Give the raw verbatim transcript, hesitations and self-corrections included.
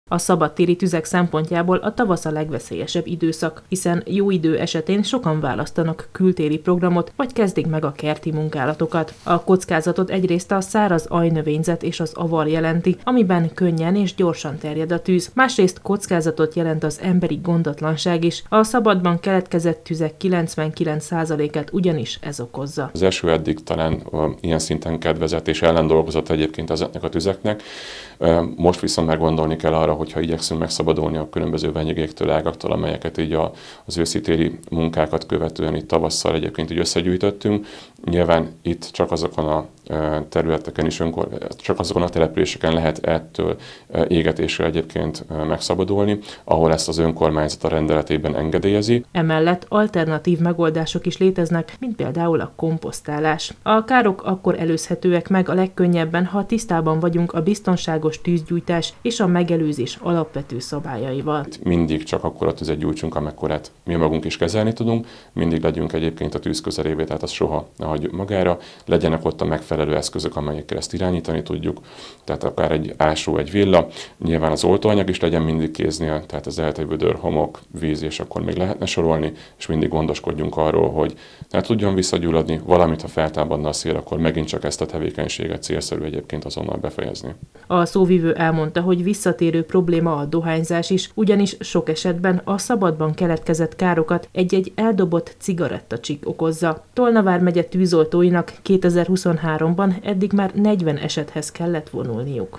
A szabadtéri tüzek szempontjából a tavasz a legveszélyesebb időszak, hiszen jó idő esetén sokan választanak kültéri programot, vagy kezdik meg a kerti munkálatokat. A kockázatot egyrészt a száraz ajnövényzet és az avar jelenti, amiben könnyen és gyorsan terjed a tűz. Másrészt kockázatot jelent az emberi gondatlanság is. A szabadban keletkezett tüzek kilencvenkilenc százalékát ugyanis ez okozza. Az eső eddig talán ilyen szinten kedvezett és ellen dolgozott egyébként ezeknek a tüzeknek. Most viszont már gondolni kell arra, hogyha igyekszünk megszabadulni a különböző venyegéktől, ágaktól, amelyeket így az őszi-téli munkákat követően itt tavasszal egyébként így összegyűjtöttünk. Nyilván itt csak azokon a területeken is, önkor, csak azokon a településeken lehet ettől égetésre egyébként megszabadulni, ahol ezt az önkormányzat a rendeletében engedélyezi. Emellett alternatív megoldások is léteznek, mint például a komposztálás. A károk akkor előzhetőek meg a legkönnyebben, ha tisztában vagyunk a biztonságos tűzgyújtás és a megelőzés alapvető szabályaival. Itt mindig csak akkor a tüzet gyújtsunk, amekkorát mi magunk is kezelni tudunk, mindig legyünk egyébként a tűz közelébe, tehát az soha ne hagyjuk magára, legyenek ott a megfelelő eszközök, amelyekkel ezt irányítani tudjuk, tehát akár egy ásó, egy villa, nyilván az oltóanyag is legyen mindig kéznél, tehát az eltei vödör, homok, víz, és akkor még lehetne sorolni, és mindig gondoskodjunk arról, hogy ne tudjon visszagyulladni, valamit ha feltámadna a szél, akkor megint csak ezt a tevékenységet célszerű egyébként azonnal befejezni. A szóvivő elmondta, hogy visszatérő probléma a dohányzás is, ugyanis sok esetben a szabadban keletkezett károkat egy-egy eldobott cigarettacsik okozza. Tolna vármegye tűzoltóinak kétezer-huszonháromban eddig már negyven esethez kellett vonulniuk.